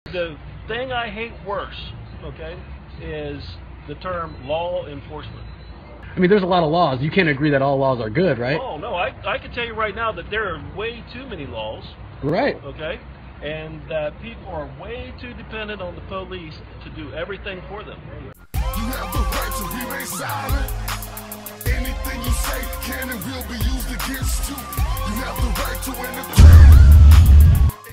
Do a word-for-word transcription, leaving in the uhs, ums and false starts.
The thing I hate worse, okay, is the term law enforcement. I mean, there's a lot of laws. You can't agree that all laws are good, right? Oh, no, I, I can tell you right now that there are way too many laws. Right. Okay? And that people are way too dependent on the police to do everything for them. You have the right to remain silent. Anything you say can and will be used against you. You have the right to interfere.